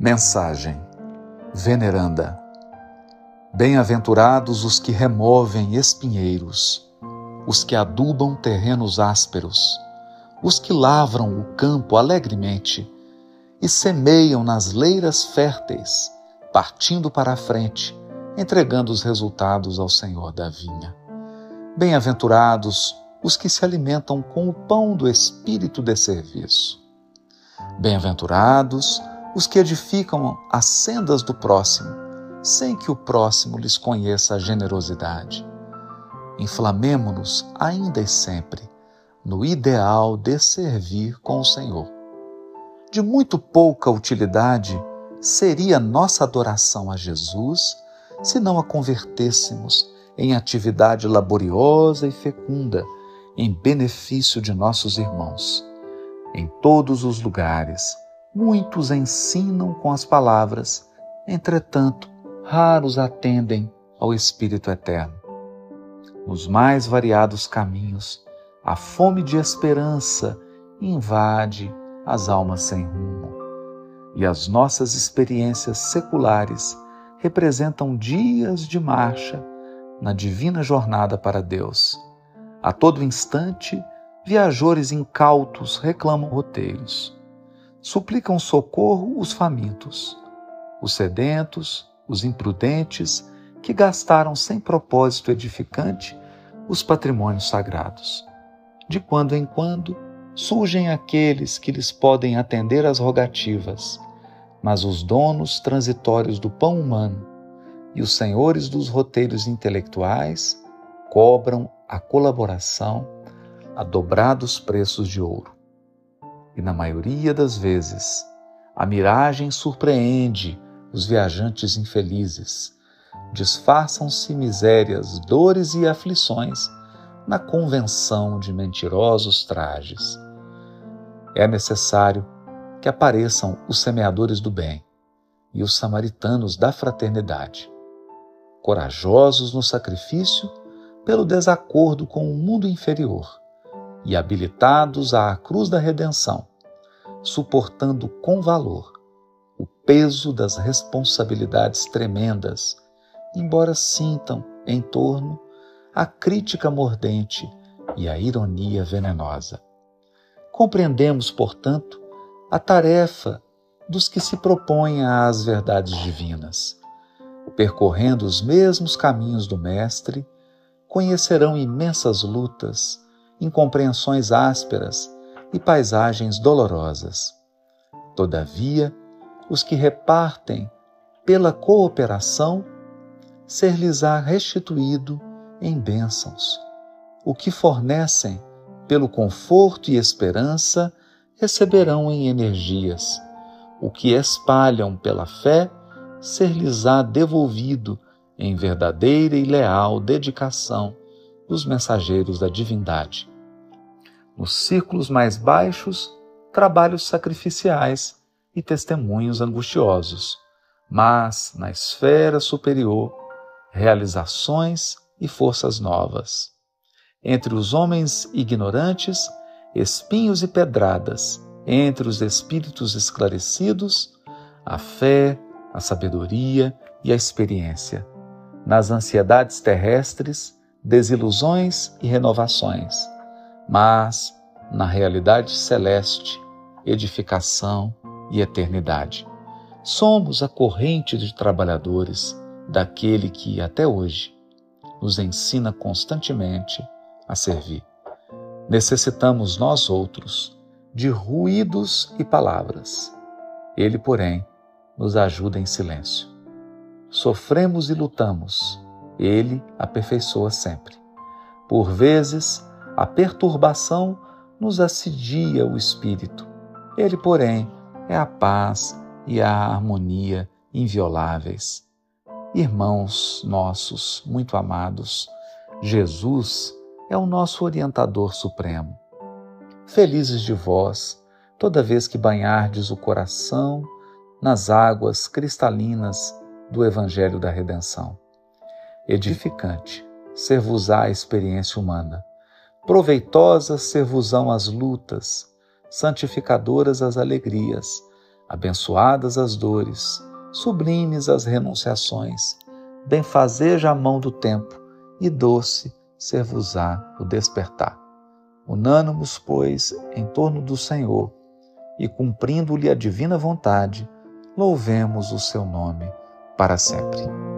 Mensagem veneranda. Bem-aventurados os que removem espinheiros, os que adubam terrenos ásperos, os que lavram o campo alegremente e semeiam nas leiras férteis, partindo para a frente, entregando os resultados ao Senhor da vinha. Bem-aventurados os que se alimentam com o pão do Espírito de serviço. Bem-aventurados os que edificam as sendas do próximo, sem que o próximo lhes conheça a generosidade. Inflamemo-nos ainda e sempre no ideal de servir com o Senhor. De muito pouca utilidade seria nossa adoração a Jesus se não a convertêssemos em atividade laboriosa e fecunda em benefício de nossos irmãos. Em todos os lugares, muitos ensinam com as palavras, entretanto, raros atendem ao Espírito Eterno. Nos mais variados caminhos, a fome de esperança invade as almas sem rumo, e as nossas experiências seculares representam dias de marcha na divina jornada para Deus. A todo instante, viajores incautos reclamam roteiros. Suplicam socorro os famintos, os sedentos, os imprudentes que gastaram sem propósito edificante os patrimônios sagrados. De quando em quando surgem aqueles que lhes podem atender às rogativas, mas os donos transitórios do pão humano e os senhores dos roteiros intelectuais cobram a colaboração a dobrados preços de ouro. E na maioria das vezes, a miragem surpreende os viajantes infelizes. Disfarçam-se misérias, dores e aflições na convenção de mentirosos trajes. É necessário que apareçam os semeadores do bem e os samaritanos da fraternidade, corajosos no sacrifício pelo desacordo com o mundo inferior e habilitados à cruz da redenção, suportando com valor o peso das responsabilidades tremendas, embora sintam em torno a crítica mordente e a ironia venenosa. Compreendemos, portanto, a tarefa dos que se propõem às verdades divinas. Percorrendo os mesmos caminhos do Mestre, conhecerão imensas lutas, incompreensões ásperas e paisagens dolorosas. Todavia, os que repartem pela cooperação, ser-lhes-á restituído em bênçãos. O que fornecem pelo conforto e esperança, receberão em energias. O que espalham pela fé, ser-lhes-á devolvido em verdadeira e leal dedicação dos mensageiros da divindade. Nos círculos mais baixos, trabalhos sacrificiais e testemunhos angustiosos, mas na esfera superior, realizações e forças novas. Entre os homens ignorantes, espinhos e pedradas; entre os espíritos esclarecidos, a fé, a sabedoria e a experiência. Nas ansiedades terrestres, desilusões e renovações, mas na realidade celeste, edificação e eternidade. Somos a corrente de trabalhadores daquele que, até hoje, nos ensina constantemente a servir. Necessitamos nós outros de ruídos e palavras. Ele, porém, nos ajuda em silêncio. Sofremos e lutamos, ele aperfeiçoa sempre. Por vezes, a perturbação nos assedia o espírito. Ele, porém, é a paz e a harmonia invioláveis. Irmãos nossos muito amados, Jesus é o nosso orientador supremo. Felizes de vós, toda vez que banhardes o coração nas águas cristalinas do Evangelho da Redenção. Edificante ser-vos-á a experiência humana, proveitosas ser-vos-ão as lutas, santificadoras as alegrias, Abençoadas as dores, sublimes as renunciações, benfazeja a mão do tempo e doce ser-vos-á o despertar. Unânimos, pois, em torno do Senhor e, cumprindo-lhe a divina vontade, louvemos o seu nome para sempre.